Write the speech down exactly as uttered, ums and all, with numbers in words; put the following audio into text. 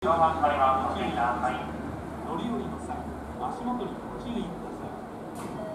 乗り降りの際、足元にご注意ください。